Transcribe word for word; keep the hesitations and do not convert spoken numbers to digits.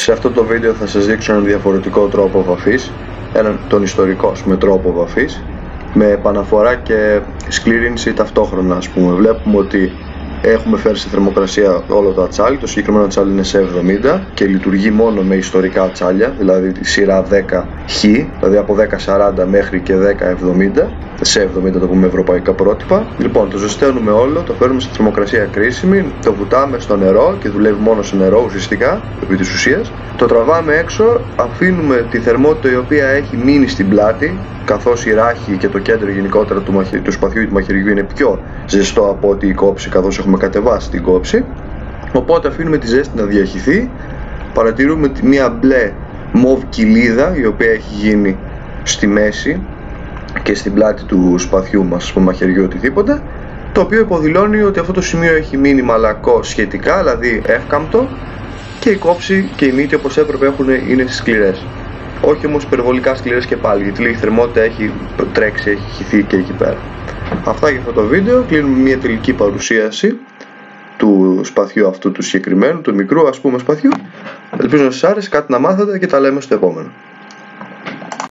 Σε αυτό το βίντεο θα σας δείξω έναν διαφορετικό τρόπο βαφής, έναν τον ιστορικό με τρόπο βαφής, με επαναφορά και σκλήρυνση ταυτόχρονα. Ας πούμε, βλέπουμε ότι έχουμε φέρει σε θερμοκρασία όλο το ατσάλι. Το συγκεκριμένο ατσάλι είναι σε εβδομήντα και λειτουργεί μόνο με ιστορικά ατσάλια, δηλαδή τη σειρά δέκα χ, δηλαδή από δέκα σαράντα μέχρι και δέκα εβδομήντα, σε εβδομήντα το πούμε ευρωπαϊκά πρότυπα. Λοιπόν, το ζεσταίνουμε όλο, το φέρνουμε σε θερμοκρασία κρίσιμη, το βουτάμε στο νερό και δουλεύει μόνο σε νερό ουσιαστικά, επί της ουσίας. Το τραβάμε έξω, αφήνουμε τη θερμότητα η οποία έχει μείνει στην πλάτη, καθώς η ράχη και το κέντρο γενικότερα του, μαχη... του σπαθιού ή του μαχαιριού είναι πιο ζεστό από ότι η κόψη, καθώς έχουμε κατεβάσει την κόψη. Οπότε αφήνουμε τη ζέστη να διαχυθεί, παρατηρούμε μια μπλε μοβ κοιλίδα η οποία έχει γίνει στη μέση και στην πλάτη του σπαθιού μας, στο μαχαιριού, οτιδήποτε, το οποίο υποδηλώνει ότι αυτό το σημείο έχει μείνει μαλακό σχετικά, δηλαδή εύκαμπτο, και η κόψη και η μύτη όπως έπρεπε έχουν, είναι σκληρές. Όχι όμως υπερβολικά σκληρές και πάλι, γιατί λίγη θερμότητα έχει τρέξει, έχει χυθεί και εκεί πέρα. Αυτά για αυτό το βίντεο. Κλείνουμε μια τελική παρουσίαση του σπαθιού αυτού του συγκεκριμένου, του μικρού ας πούμε σπαθιού. Ελπίζω να σας άρεσε, κάτι να μάθετε και τα λέμε στο επόμενο.